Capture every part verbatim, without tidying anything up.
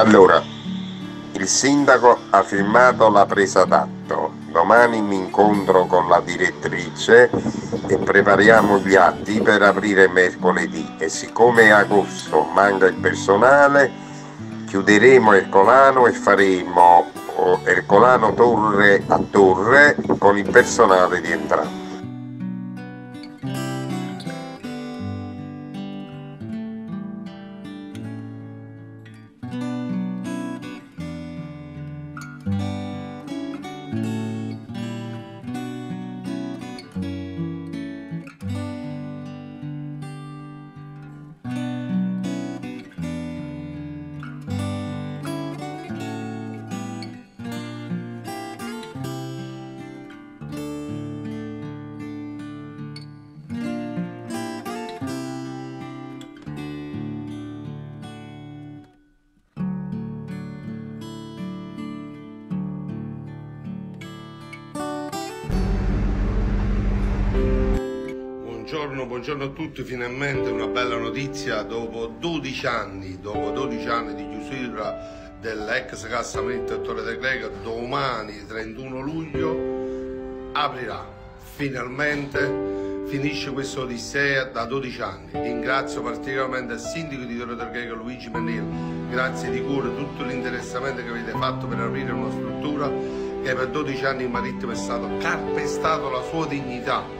Allora, il sindaco ha firmato la presa d'atto, domani mi incontro con la direttrice e prepariamo gli atti per aprire mercoledì, e siccome è agosto manca il personale, chiuderemo Ercolano e faremo Ercolano torre a torre con il personale di entrata. Buongiorno, buongiorno a tutti, finalmente una bella notizia. Dopo dodici anni, dopo dodici anni di chiusura dell'ex Cassa Milite Torre de Greca, domani trentuno luglio aprirà. Finalmente finisce questa odissea da dodici anni. Ringrazio particolarmente il sindaco di Torre de Greca, Luigi Mennil, grazie di cuore tutto l'interessamento che avete fatto per aprire una struttura che per dodici anni il marittimo è stato calpestato la sua dignità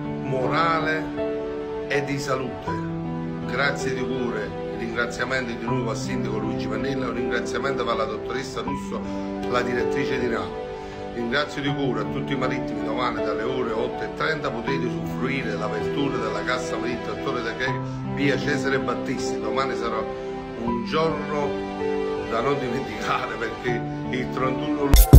morale e di salute. Grazie di cuore, il ringraziamento di nuovo al sindaco Luigi Mannella, un ringraziamento per la dottoressa Russo, la direttrice di Napoli. Ringrazio di cuore a tutti i marittimi. Domani dalle ore otto e trenta potete usufruire dell'apertura della Cassa Marittimo Torre de Greca via Cesare Battisti. Domani sarà un giorno da non dimenticare, perché il trentuno luglio